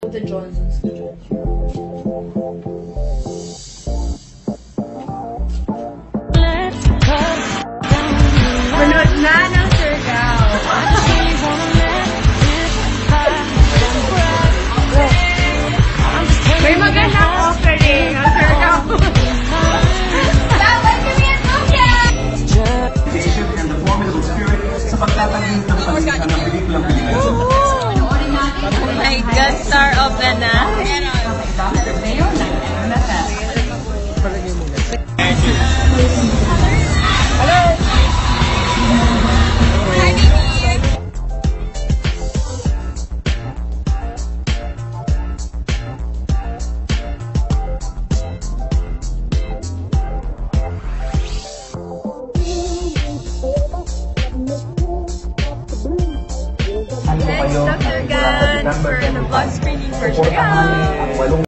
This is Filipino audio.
The Johnsons. The Johnsons. Manood na ng Surigao. May magandang offering ang Surigao. Bawal kami ang Tokyo! And the formidable spirit sa pagtatagin ng pagkakita ng pelikulang Pilipinas. My God, star of the night. Thanks, Dr. Gan, for the vlog screening for Surigao.